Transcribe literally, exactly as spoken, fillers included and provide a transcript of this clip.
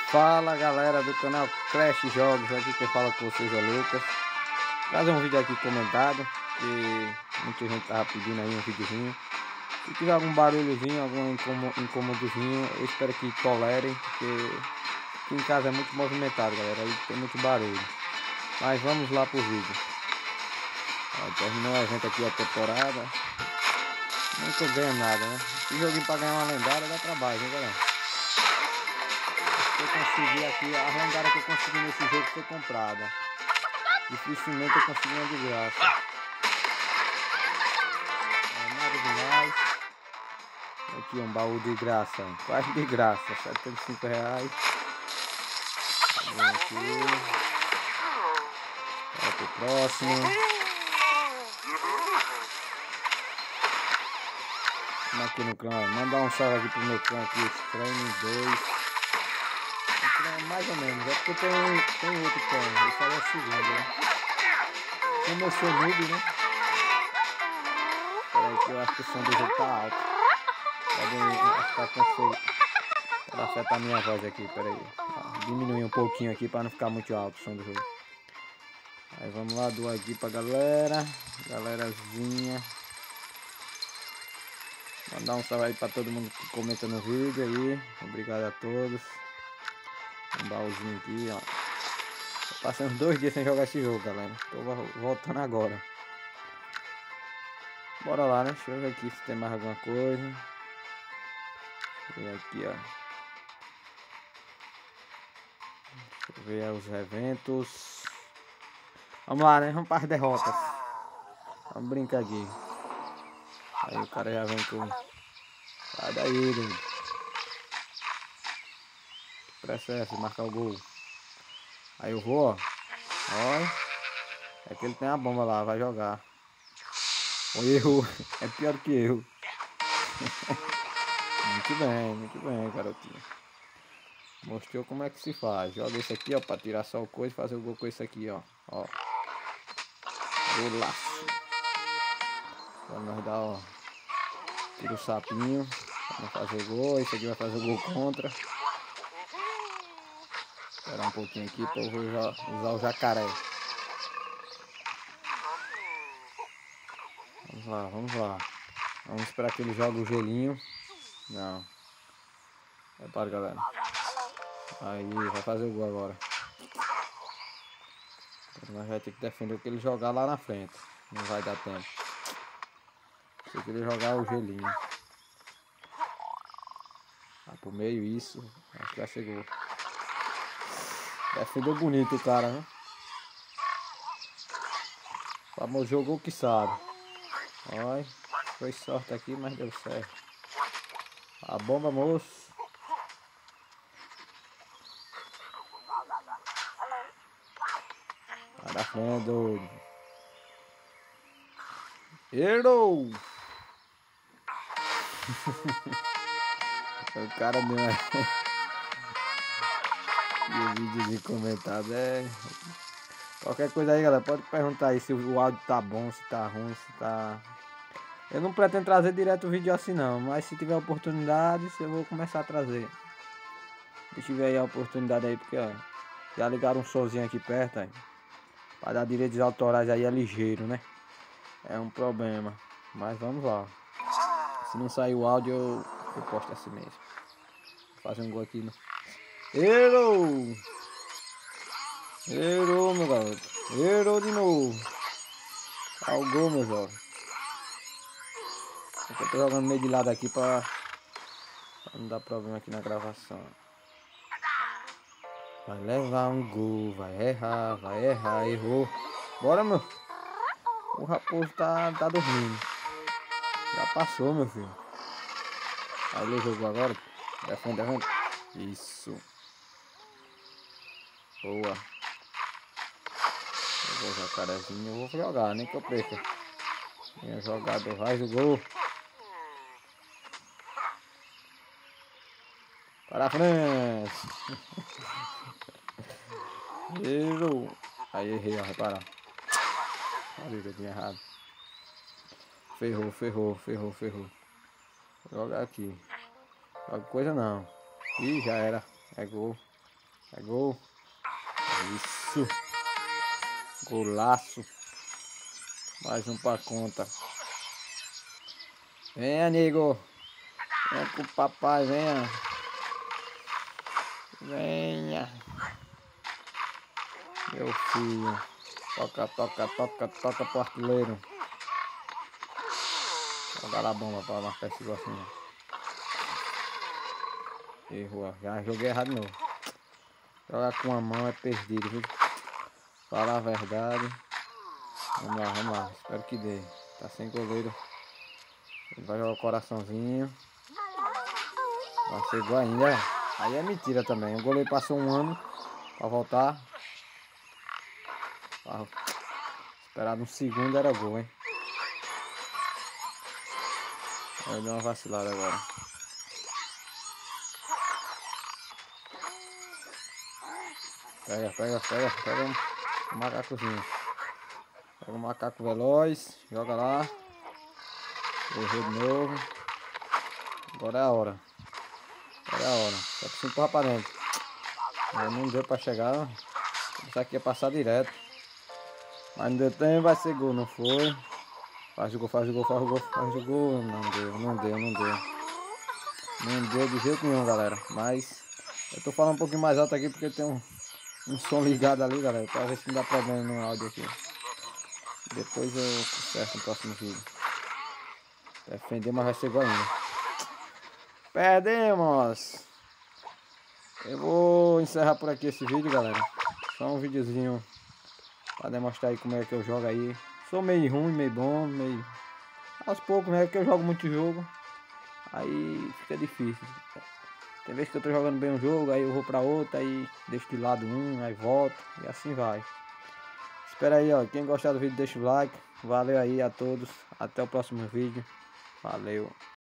Fala galera do canal Crash Jogos, aqui quem fala com vocês é o Lucas. Trazer um vídeo aqui comentado, que muita gente tava pedindo aí um videozinho. Se tiver algum barulhozinho, algum incômodozinho, eu espero que tolerem, porque aqui em casa é muito movimentado, galera, aí tem muito barulho. Mas vamos lá pro vídeo. Ó, terminou o evento aqui, a temporada. Não tô ganhando nada, né? Esse joguinho pra ganhar uma lendária dá trabalho, hein, galera? Eu consegui aqui, a lendária que eu consegui nesse jogo foi comprada. Dificilmente eu consegui uma de graça. É nada demais. Aqui um baú de graça, quase de graça, setenta e cinco reais. Tá aqui. Vai pro próximo. Vamos aqui no clã, mandar um salve aqui pro meu clã aqui, Extreme dois. Mais ou menos, é porque tem, tem outro clã, esse aí é o segundo, né? Como eu sou noob, né? Peraí que eu acho que o som do jogo tá alto. Pode, acho que tá com Pode afetar a minha voz aqui, peraí. Diminuir um pouquinho aqui para não ficar muito alto o som do jogo. Aí vamos lá, doar aqui pra galera. Galerazinha. Mandar um salve aí pra todo mundo que comenta no vídeo aí. Obrigado a todos. Um baúzinho aqui, ó. Tô passando dois dias sem jogar esse jogo, galera. Tô voltando agora. Bora lá, né? Deixa eu ver aqui se tem mais alguma coisa. Deixa eu ver aqui, ó. Deixa eu ver os eventos. Vamos lá, né? Vamos para as derrotas. Vamos brincar aqui. Aí o cara já vem com... Sai daí, doido. Que pressa é essa de marcar o gol? Aí eu vou, ó. Olha. É que ele tem a bomba lá, vai jogar. O erro é pior do que eu. Muito bem, muito bem, garotinho. Mostrou como é que se faz. Joga esse aqui, ó, pra tirar só o coisa e fazer o gol com esse aqui, ó. Ó. Golaço. Agora nós dá, ó. Tira o sapinho. Pra não fazer o gol. Esse aqui vai fazer o gol contra. Esperar um pouquinho aqui pra eu usar o jacaré. Vamos lá, vamos lá. Vamos esperar que ele jogue o gelinho. Não. Repara, galera. Aí, vai fazer o gol agora. Nós vamos ter que defender o que ele jogar lá na frente. Não vai dar tempo. Se ele jogar o gelinho. Vai pro meio, isso. Acho que já chegou. Defendeu bonito o cara, né? O famoso jogou o que sabe. Olha. Foi sorte aqui, mas deu certo. A bomba, moço. Vai da frente, doido. Errou! O cara deu uma... E o vídeo de comentado é... Qualquer coisa aí, galera, pode perguntar aí se o áudio tá bom, se tá ruim, se tá... Eu não pretendo trazer direto o vídeo assim não, mas se tiver oportunidade, eu vou começar a trazer. Deixa eu ver aí a oportunidade aí, porque ó, já ligaram um sozinho aqui perto aí. Para dar direitos autorais aí é ligeiro, né? É um problema, mas vamos lá. Se não sair o áudio, eu, eu posto assim mesmo. Vou fazer um gol aqui, né? Errou! Errou, meu garoto. Errou de novo. Olha o gol, meu jovem. Eu tô jogando meio de lado aqui pra, pra não dar problema aqui na gravação. Vai levar um gol, vai errar, vai errar, errou. Bora, meu. O raposo tá, tá dormindo. Já passou, meu filho. Aí ele jogou agora. Defende, defende. Isso. Boa. Jogou o jacarezinho. Eu vou jogar, nem que eu perca. Minha jogada faz o gol. Para a frente. Errou. Aí errei, ó, repara. Olha que eu tinha errado. Ferrou, ferrou, ferrou, ferrou. Vou jogar aqui. Qualquer coisa não. Ih, já era. É gol. Pegou. Isso. Golaço. Mais um pra conta. Venha, nego. Venha com o papai, venha. Venha. Meu filho. Toca, toca, toca, toca pro artilheiro. Jogar a bomba pra marcar esse gostinho. Errou. Já joguei errado de novo. Jogar com a mão é perdido, viu? Falar a verdade. Vamos lá, vamos lá. Espero que dê. Tá sem goleiro. Ele vai jogar o coraçãozinho. Vai ser gol ainda. Aí é mentira também. O goleiro passou um ano pra voltar. Pra esperar um segundo era gol, hein? Aí deu uma vacilada agora. Pega, pega, pega, pega um macacozinho. Pega um macaco veloz, joga lá. Errou de novo. Agora é a hora. Agora é a hora. Só preciso empurrar pra dentro. Mas não deu pra chegar. Isso aqui ia passar direto. Mas não deu tempo, vai ser gol, não foi? Faz o gol, faz o gol, faz o gol, faz o gol. Não deu, não deu, não deu. Não deu de jeito nenhum, galera. Mas eu tô falando um pouquinho mais alto aqui porque tem um, um som ligado ali, galera. Pra ver se não dá problema no áudio aqui. Depois eu conserto no próximo vídeo. Defender, mas vai ser gol ainda. Perdemos! Eu vou encerrar por aqui esse vídeo, galera. Só um videozinho pra demonstrar aí como é que eu jogo aí. Sou meio ruim, meio bom, meio... Aos poucos, né? Porque eu jogo muito jogo. Aí fica difícil. Tem vezes que eu tô jogando bem um jogo, aí eu vou pra outro, aí deixo de lado um, aí volto. E assim vai. Espera aí, ó. Quem gostar do vídeo, deixa o like. Valeu aí a todos. Até o próximo vídeo. Valeu.